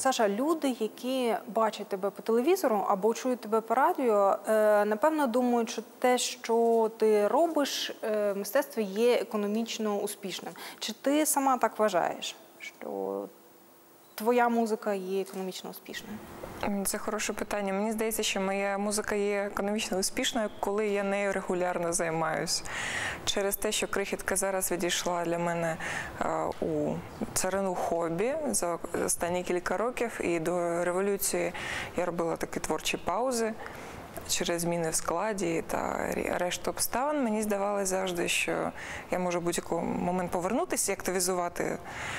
Саша, люди, які бачать тебе по телевізору або чують тебе по радіо, напевно думають, що те, що ти робиш в мистецтві, є економічно успішним. Чи ти сама так вважаєш, що твоя музика є економічно успішною? Це хороше питання. Мені здається, що моя музика є економічно успішною, коли я нею регулярно займаюся. Через те, що крихітка зараз відійшла для мене у царину хобі за останні кілька років, і до революції я робила такі творчі паузи через зміни в складі та решту обставин. Мені здавалося завжди, що я можу в будь-який момент повернутися і активізувати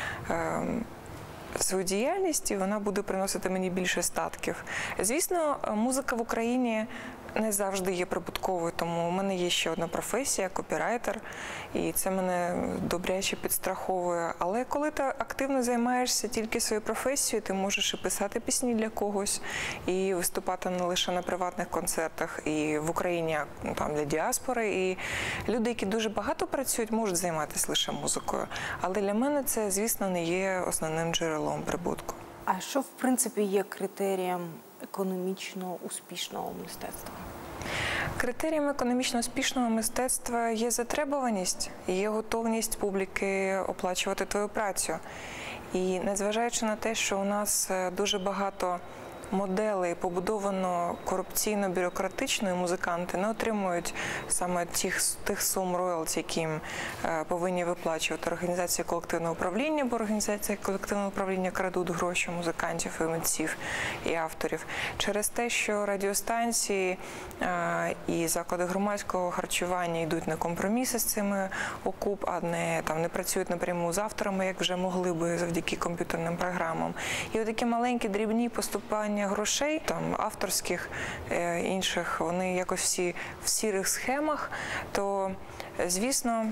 свою діяльність, і вона буде приносити мені більше статків. Звісно, музика в Україні не завжди є прибутковою, тому у мене є ще одна професія – копірайтер, і це мене добряче підстраховує. Але коли ти активно займаєшся тільки своєю професією, ти можеш і писати пісні для когось, і виступати не лише на приватних концертах, і в Україні там, для діаспори. І люди, які дуже багато працюють, можуть займатися лише музикою. Але для мене це, звісно, не є основним джерелом прибутку. А що, в принципі, є критерієм економічно успішного мистецтва? Критерієм економічно успішного мистецтва є затребуваність, є готовність публіки оплачувати твою працю. І незважаючи на те, що у нас дуже багато моделей побудовано корупційно-бюрократично, і музиканти не отримують саме тих сум роялті, які їм повинні виплачувати організації колективного управління, бо організації колективного управління крадуть гроші музикантів, і митців, і авторів. Через те, що радіостанції і заклади громадського харчування йдуть на компроміси з цими ОКУП, а не працюють напряму з авторами, як вже могли би завдяки комп'ютерним програмам. І отакі маленькі дрібні поступання грошей, там, авторських, інших, вони якось всі в сірих схемах, то, звісно,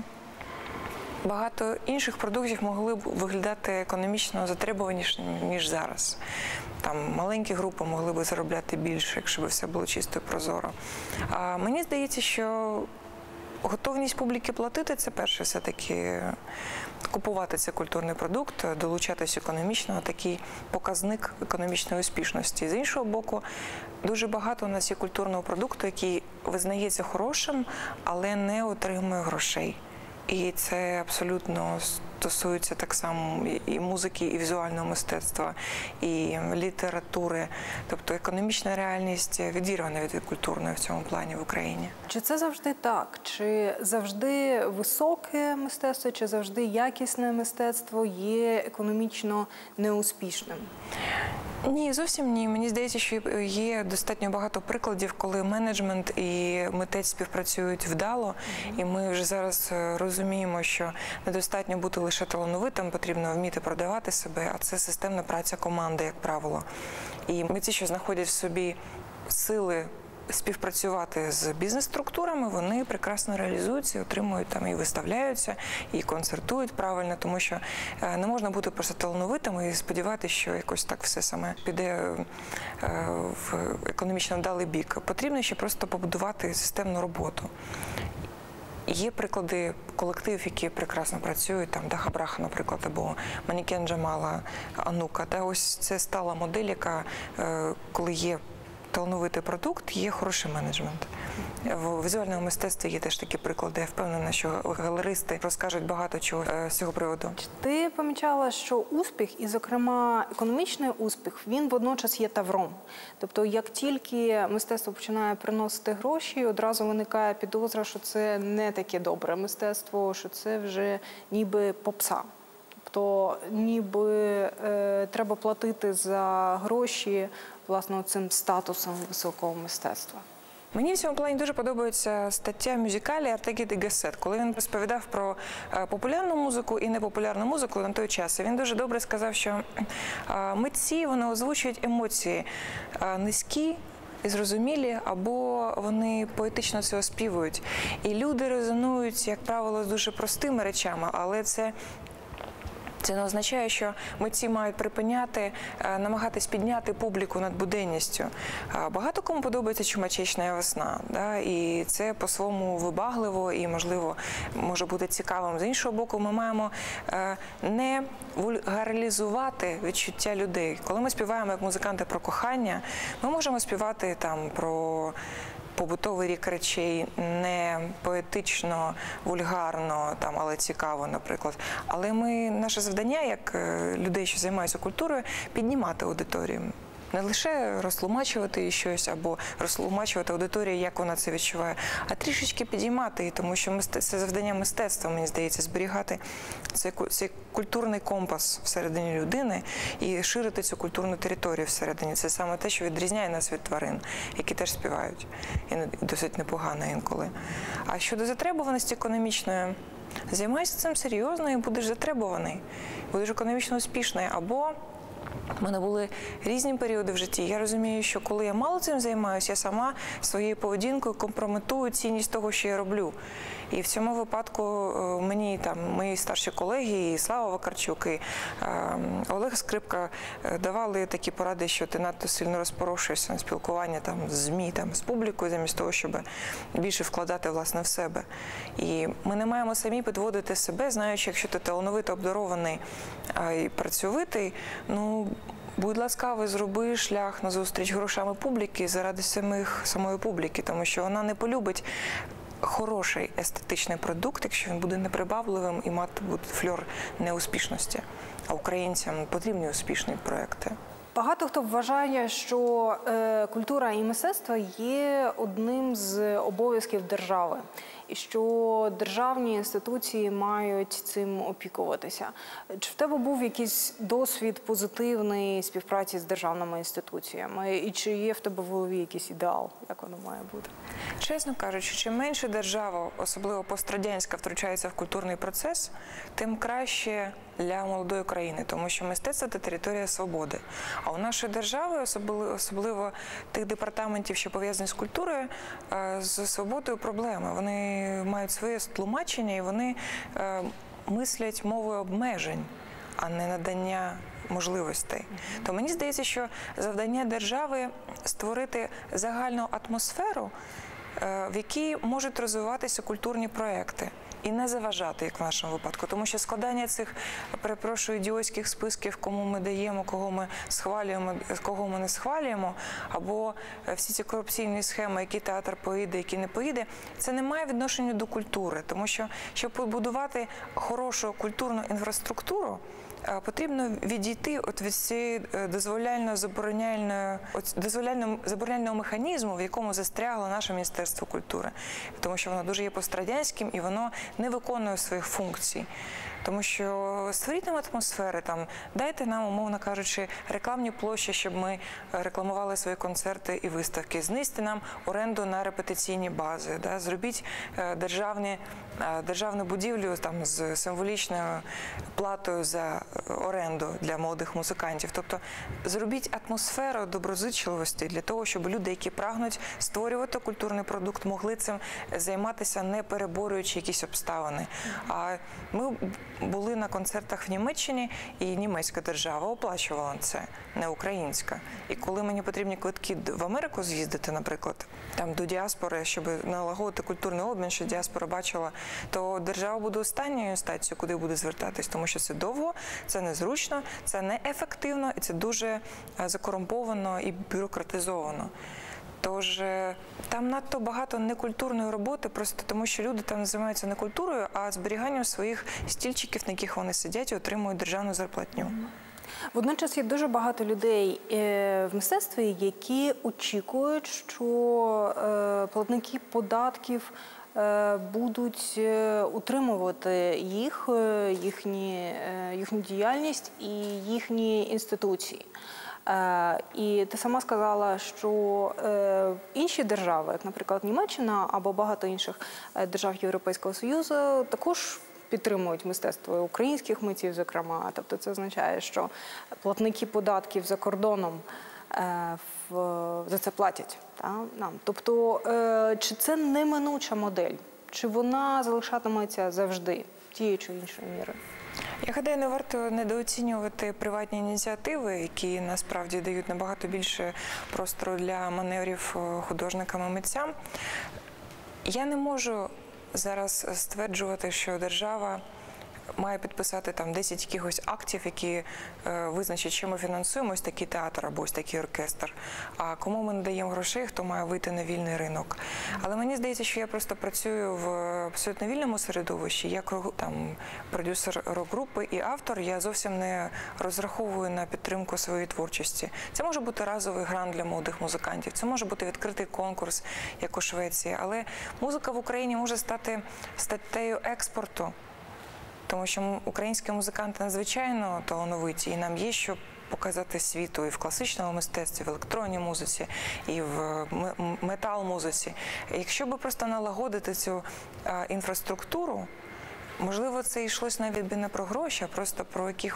багато інших продуктів могли б виглядати економічно затребуваніше, ніж зараз. Там маленькі групи могли б заробляти більше, якщо б все було чисто і прозоро. А мені здається, що готовність публіки платити – це перше все-таки купувати цей культурний продукт, долучатись економічно, такий показник економічної успішності. З іншого боку, дуже багато у нас є культурного продукту, який визнається хорошим, але не отримує грошей. І це абсолютно стосується так само і музики, і візуального мистецтва, і літератури. Тобто економічна реальність відірвана від культурної в цьому плані в Україні. Чи це завжди так? Чи завжди високе мистецтво, чи завжди якісне мистецтво є економічно неуспішним? Ні, зовсім ні. Мені здається, що є достатньо багато прикладів, коли менеджмент і митець співпрацюють вдало, і ми вже зараз розуміємо, що недостатньо бути лише талановитим, потрібно вміти продавати себе, а це системна праця команди, як правило. І митці, що знаходять в собі сили співпрацювати з бізнес-структурами, вони прекрасно реалізуються, отримують там і виставляються, і концертують правильно, тому що не можна бути просто талановитим і сподіватися, що якось так все саме піде в економічно вдалий бік. Потрібно ще просто побудувати системну роботу. Є приклади колективів, які прекрасно працюють, там Даха Браха, наприклад, або Манікен Джамала, Анука. Та ось це стала модель, яка, коли є талановитий продукт, є хороший менеджмент. В візуальному мистецтві є теж такі приклади. Я впевнена, що галеристи розкажуть багато чого з цього приводу. Ти помічала, що успіх, і, зокрема, економічний успіх, він водночас є тавром. Тобто, як тільки мистецтво починає приносити гроші, одразу виникає підозра, що це не таке добре мистецтво, що це вже ніби попса. Тобто, ніби треба платити за гроші, власне, цим статусом високого мистецтва. Мені в цьому плані дуже подобається стаття Мюзикалі Артегі де Гесет, коли він розповідав про популярну музику і непопулярну музику на той час. Він дуже добре сказав, що митці, вони озвучують емоції низькі і зрозумілі, або вони поетично це оспівують. І люди резонують, як правило, з дуже простими речами, але це Це не означає, що митці мають намагатись підняти публіку над буденністю. Багато кому подобається «Чумачечна весна», да? І це по-своєму вибагливо і, можливо, може бути цікавим. З іншого боку, ми маємо не вульгаризувати відчуття людей. Коли ми співаємо як музиканти про кохання, ми можемо співати там про побутовий рік речей, не поетично, вульгарно, там, але цікаво, наприклад. Але наше завдання, як людей, що займаються культурою, піднімати аудиторію. Не лише розтлумачувати щось або розтлумачувати аудиторію, як вона це відчуває, а трішечки підіймати її, тому що це завдання мистецтва, мені здається, зберігати цей культурний компас всередині людини і ширити цю культурну територію всередині. Це саме те, що відрізняє нас від тварин, які теж співають. І досить непогано інколи. А щодо затребуваності економічної, займайся цим серйозно і будеш затребуваний, будеш економічно успішний. Або в мене були різні періоди в житті. Я розумію, що коли я мало цим займаюся, я сама своєю поведінкою компрометую цінність того, що я роблю. І в цьому випадку мені мої старші колеги, і Слава Вакарчук, і Олег Скрипка давали такі поради, що ти надто сильно розпорошуєшся на спілкування з ЗМІ, з публікою, замість того, щоб більше вкладати, власне, в себе. І ми не маємо самі підводити себе, знаючи, якщо ти талановито обдарований і працьовитий, будь ласкавий, зроби шлях назустріч грошами публіки заради самої публіки, тому що вона не полюбить хороший естетичний продукт, якщо він буде неприбавливим і мати фльор неуспішності. А українцям потрібні успішні проекти. Багато хто вважає, що культура і мистецтво є одним з обов'язків держави, і що державні інституції мають цим опікуватися. Чи в тебе був якийсь досвід позитивної співпраці з державними інституціями? І чи є в тебе в голові якийсь ідеал, як воно має бути? Чесно кажучи, чим менше держава, особливо пострадянська, втручається в культурний процес, тим краще для молодої країни, тому що мистецтво – це територія свободи. А у нашої держави, особливо тих департаментів, що пов'язані з культурою, з свободою проблеми. Вони мають своє тлумачення і вони мислять мовою обмежень, а не надання можливостей. То мені здається, що завдання держави – створити загальну атмосферу, в якій можуть розвиватися культурні проекти. І не заважати, як в нашому випадку. Тому що складання цих, перепрошую, ідіотських списків, кому ми даємо, кого ми схвалюємо, кого ми не схвалюємо, або всі ці корупційні схеми, який театр поїде, який не поїде, це не має відношення до культури. Тому що, щоб побудувати хорошу культурну інфраструктуру, потрібно відійти від цієї дозволяльного механізму, в якому застрягло наше Міністерство культури. Тому що воно дуже є пострадянським і воно не виконує своїх функцій. Тому що створіть нам атмосфери, дайте нам, умовно кажучи, рекламні площі, щоб ми рекламували свої концерти і виставки. Знизьте нам оренду на репетиційні бази. Зробіть державну будівлю з символічною платою за оренду для молодих музикантів. Тобто зробіть атмосферу доброзичливості для того, щоб люди, які прагнуть створювати культурний продукт, могли цим займатися, не переборюючи якісь обставини. А ми були на концертах в Німеччині, і німецька держава оплачувала це, не українська. І коли мені потрібні квитки в Америку з'їздити, наприклад, до діаспори, щоб налагодити культурний обмін, щоб діаспора бачила, то держава буде останньою інстанцією, куди буде звертатись, тому що це довго, це незручно, це неефективно і це дуже закорумповано і бюрократизовано. Тож там надто багато некультурної роботи, просто тому що люди там займаються не культурою, а зберіганням своїх стільчиків, на яких вони сидять і отримують державну зарплатню. Водночас є дуже багато людей в мистецтві, які очікують, що платники податків будуть утримувати їхню діяльність і їхні інституції. І ти сама сказала, що інші держави, як, наприклад, Німеччина або багато інших держав Європейського Союзу, також підтримують мистецтво українських митців, зокрема. Тобто це означає, що платники податків за кордоном за це платять нам. Тобто, чи це неминуча модель? Чи вона залишатиметься завжди тією чи іншою мірою? Я гадаю, не варто недооцінювати приватні ініціативи, які насправді дають набагато більше простору для маневрів художникам і митцям. Я не можу зараз стверджувати, що держава має підписати там 10 якихось актів, які визначать, що ми фінансуємо ось такий театр або ось такий оркестр, а кому ми надаємо грошей, хто має вийти на вільний ринок. Але мені здається, що я просто працюю в абсолютно вільному середовищі, як там продюсер рок-групи і автор, я зовсім не розраховую на підтримку своєї творчості. Це може бути разовий грант для молодих музикантів, це може бути відкритий конкурс, як у Швеції, але музика в Україні може стати статтею експорту. Тому що українські музиканти надзвичайно талановиті, і нам є що показати світу і в класичному мистецтві, в електронній музиці, і в метал-музиці. Якщо би просто налагодити цю інфраструктуру, можливо, це йшлось навіть не про гроші, а просто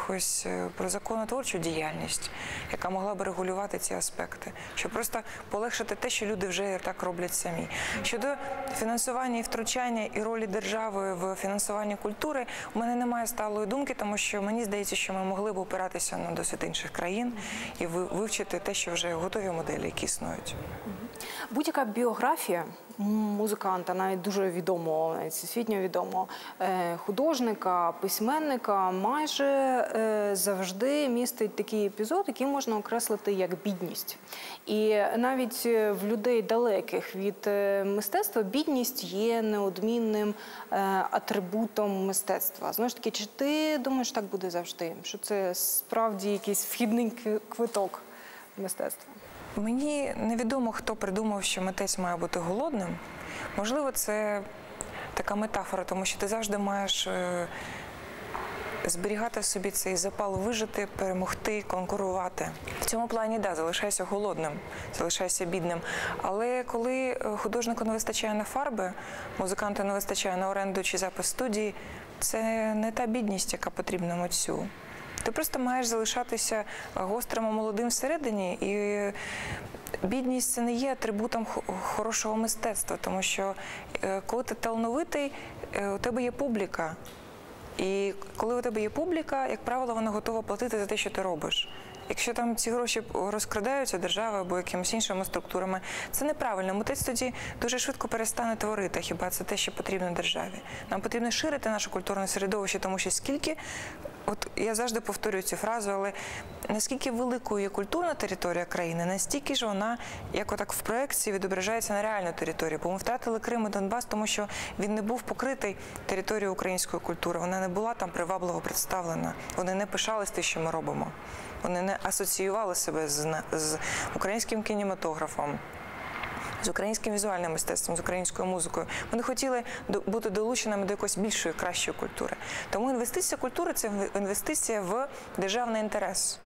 про законотворчу діяльність, яка могла б регулювати ці аспекти, щоб просто полегшити те, що люди вже так роблять самі. Щодо фінансування і втручання і ролі держави в фінансуванні культури, у мене немає сталої думки, тому що мені здається, що ми могли б опиратися на досвід інших країн і вивчити те, що вже готові моделі, які існують. Будь-яка біографія музиканта, навіть дуже відомого, навіть всесвітньо відомого, художника, письменника, майже завжди містить такий епізод, який можна окреслити як бідність. І навіть в людей далеких від мистецтва бідність є неодмінним атрибутом мистецтва. Знову ж таки, чи ти думаєш, так буде завжди? Що це справді якийсь вхідний квиток в мистецтво? Мені невідомо, хто придумав, що митець має бути голодним. Можливо, це така метафора, тому що ти завжди маєш зберігати в собі цей запал вижити, перемогти, конкурувати. В цьому плані, да, залишайся голодним, залишайся бідним. Але коли художнику не вистачає на фарби, музиканту не вистачає на оренду чи запис студії, це не та бідність, яка потрібна митцю. Ти просто маєш залишатися гострим і молодим всередині, і бідність – це не є атрибутом хорошого мистецтва, тому що коли ти талановитий, у тебе є публіка. І коли у тебе є публіка, як правило, вона готова платити за те, що ти робиш. Якщо там ці гроші розкрадаються державою або якимись іншими структурами, це неправильно. Митець тоді дуже швидко перестане творити, хіба це те, що потрібно державі. Нам потрібно ширити наше культурне середовище, тому що скільки, от я завжди повторюю цю фразу, але наскільки великою є культурна територія країни, настільки ж вона, як отак в проекції, відображається на реальну територію. Бо ми втратили Крим і Донбас, тому що він не був покритий територією української культури, вона не була там привабливо представлена, вони не пишались тим, що ми робимо. Вони не асоціювали себе з українським кінематографом, з українським візуальним мистецтвом, з українською музикою. Вони хотіли бути долученими до якоїсь більшої, кращої культури. Тому інвестиція в культуру – це інвестиція в державний інтерес.